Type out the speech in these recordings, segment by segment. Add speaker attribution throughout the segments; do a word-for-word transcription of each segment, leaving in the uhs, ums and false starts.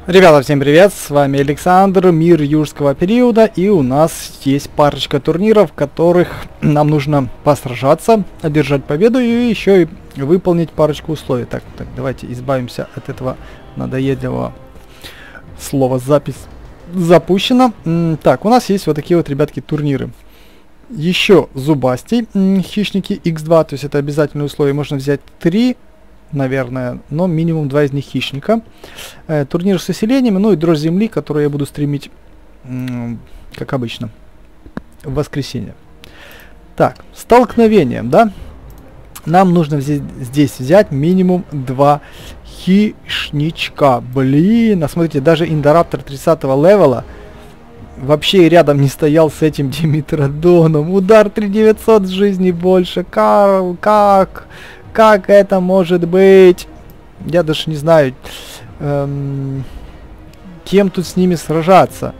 Speaker 1: Ребята, всем привет, с вами Александр, мир юрского периода, и у нас есть парочка турниров, в которых нам нужно посражаться, одержать победу и еще и выполнить парочку условий. Так, так, давайте избавимся от этого надоедливого слова «запись». Запущено. М, так, у нас есть вот такие вот, ребятки, турниры. Еще зубастей, м, хищники икс два, то есть это обязательное условие, можно взять три. Наверное, но минимум два из них хищника. Э, турнир с усилениями, ну и дрожь земли, которую я буду стримить, как обычно, в воскресенье. Так, столкновение, да? Нам нужно взять, здесь взять минимум два хищничка. Блин, а смотрите, даже Индораптор тридцатого левела вообще рядом не стоял с этим Димитродоном. Удар три тысячи девятьсот с жизни больше. Карл, как... Как это может быть? Я даже не знаю, эм, кем тут с ними сражаться.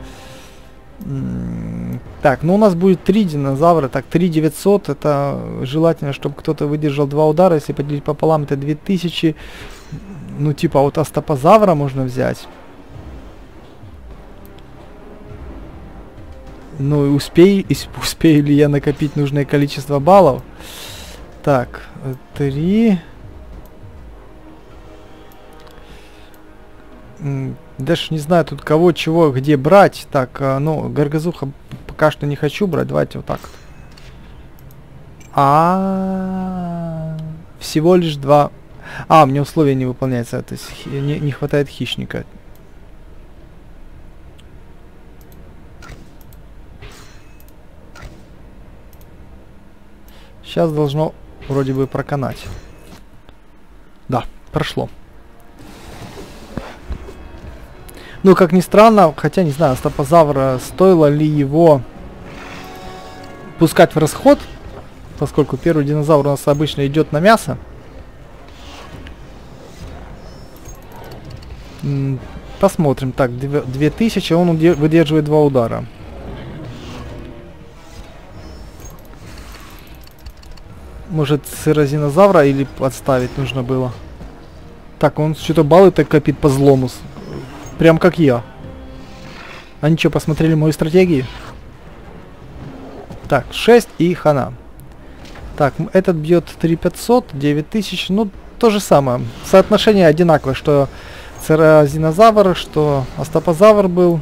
Speaker 1: М, так, ну у нас будет три динозавра. Так, три тысячи девятьсот. Это желательно, чтобы кто-то выдержал два удара. Если поделить пополам, это две тысячи. Ну, типа, вот астапозавра можно взять. Ну, и успею, успею ли я накопить нужное количество баллов? Так, три. Даже не знаю тут кого, чего, где брать. Так, а, ну, Горгазуха пока что не хочу брать. Давайте вот так вот. А, -а, -а всего лишь два. А, мне условия не выполняются. То есть не, не хватает хищника. Сейчас должно вроде бы проканать. Да, прошло. Ну, как ни странно, хотя не знаю, астапозавра, стоило ли его пускать в расход, поскольку первый динозавр у нас обычно идет на мясо. М, посмотрим. Так, две тысячи, он выдерживает два удара. Может, сырозинозавра или подставить нужно было? Так, он что-то баллы так копит по злому. Прям как я. Они что, посмотрели мою стратегию? Так, шесть и хана. Так, этот бьет три тысячи пятьсот, девять тысяч. Ну, то же самое. Соотношение одинаковое, что сырозинозавр, что астапозавр был.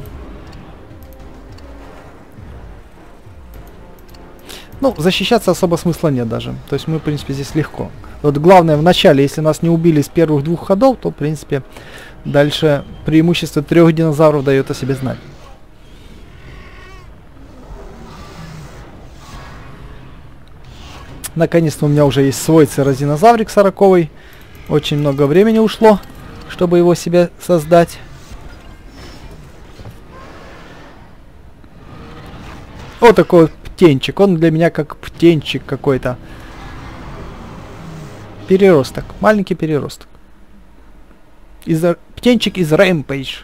Speaker 1: Ну, защищаться особо смысла нет даже. То есть мы, в принципе, здесь легко. Вот главное в начале, если нас не убили с первых двух ходов, то, в принципе, дальше преимущество трех динозавров дает о себе знать. Наконец-то у меня уже есть свой церозинозаврик сороковый. Очень много времени ушло, чтобы его себе создать. Вот такой вот птенчик. Он для меня как птенчик какой-то. Переросток. Маленький переросток. Из птенчик из Rampage.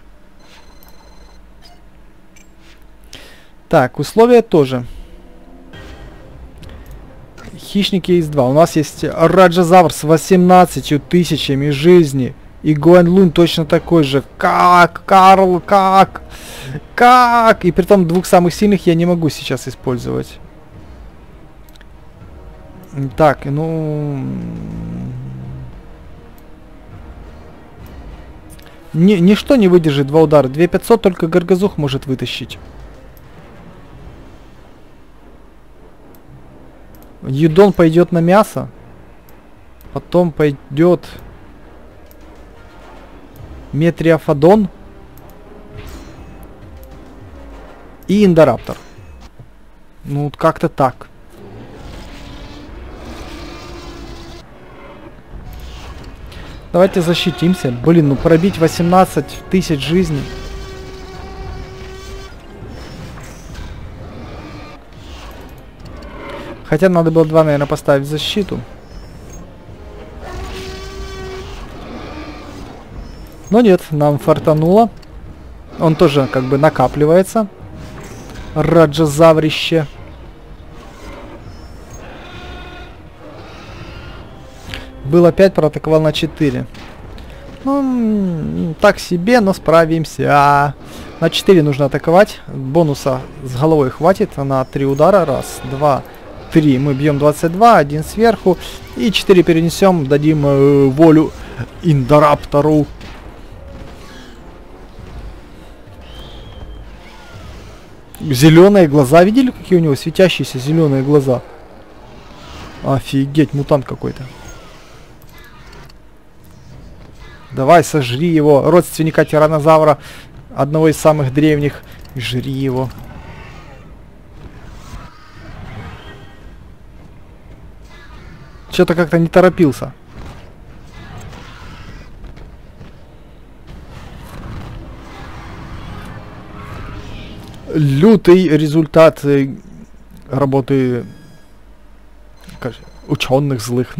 Speaker 1: Так, условия тоже. Хищники икс два. У нас есть Раджазавр с восемнадцатью тысячами жизни. И Гуанлун точно такой же. Как? Карл, как? Как? И при том двух самых сильных я не могу сейчас использовать. Так, ну... Ни, ничто не выдержит два удара. две тысячи пятьсот только Горгазух может вытащить. Юдон пойдет на мясо. Потом пойдет... Метриофадон. И Индораптор. Ну, вот как-то так. Давайте защитимся. Блин, ну пробить восемнадцать тысяч жизней. Хотя надо было два, наверное, поставить защиту. Но нет, нам фартануло. Он тоже как бы накапливается. Раджазаврище. Было пять, проатаковал на четыре. Ну, так себе, но справимся. На четыре нужно атаковать. Бонуса с головой хватит. На три удара. Раз, два, три. Мы бьем двадцать два. Один сверху. И четыре перенесем. Дадим э, волю Индораптору. Зеленые глаза. Видели, какие у него светящиеся зеленые глаза? Офигеть, мутант какой-то. Давай, сожри его. Родственника тираннозавра. Одного из самых древних. Жри его. Что-то как-то не торопился. Лютый результат работы ученых злых.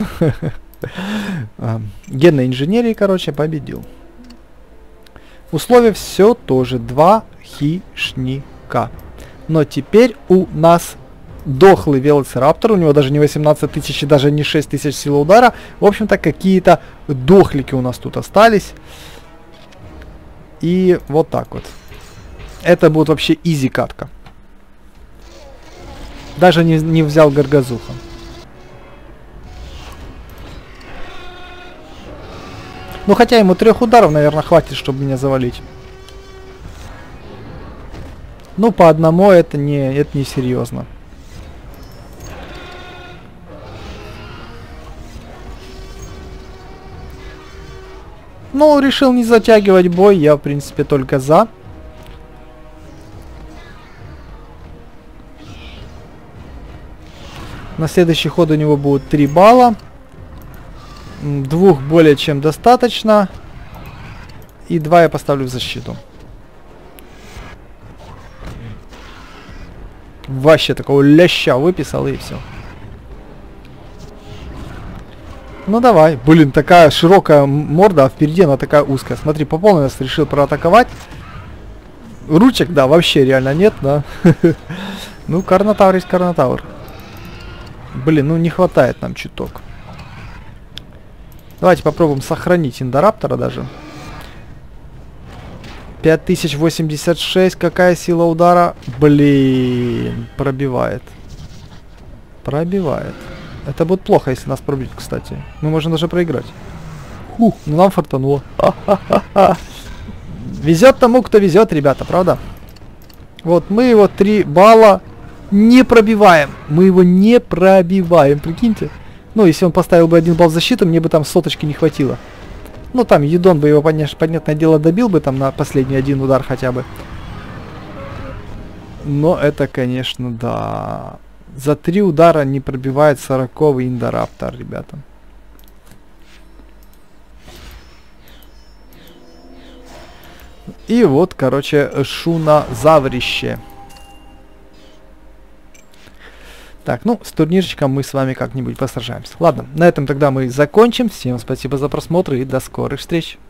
Speaker 1: Генной инженерии, короче, победил. Условия все тоже. Два хищника. Но теперь у нас дохлый велоцираптор. У него даже не восемнадцать тысяч и даже не шесть тысяч силы удара. В общем-то, какие-то дохлики у нас тут остались. И вот так вот. Это будет вообще изи катка. Даже не, не взял Горгазуха. Ну, хотя ему трех ударов, наверное, хватит, чтобы меня завалить. Ну, по одному это не, это не серьезно. Ну, решил не затягивать бой, я, в принципе, только за. На следующий ход у него будет три балла. Двух более чем достаточно. И два я поставлю в защиту. Вообще такого ляща выписал и все. Ну давай. Блин, такая широкая морда, а впереди она такая узкая. Смотри, по полной нас решил проатаковать. Ручек, да, вообще реально нет, да. Ну, Карнотавр есть Карнотавр. Блин, ну не хватает нам чуток. Давайте попробуем сохранить Индораптора даже. пять тысяч восемьдесят шесть. Какая сила удара? Блин, пробивает. Пробивает. Это будет плохо, если нас пробить, кстати. Мы можем даже проиграть. Фух, ну нам фартануло. Везет тому, кто везет, ребята, правда? Вот, мы его три балла не пробиваем. Мы его не пробиваем, прикиньте. Ну, если он поставил бы один балл в защиту, мне бы там соточки не хватило. Ну, там Юдон бы его, понятное дело, добил бы там на последний один удар хотя бы. Но это, конечно, да. За три удара не пробивает сороковый Индораптор, ребята. И вот, короче, Шунозаврище. Так, ну, с турнирчиком мы с вами как-нибудь посражаемся. Ладно, на этом тогда мы закончим. Всем спасибо за просмотр и до скорых встреч.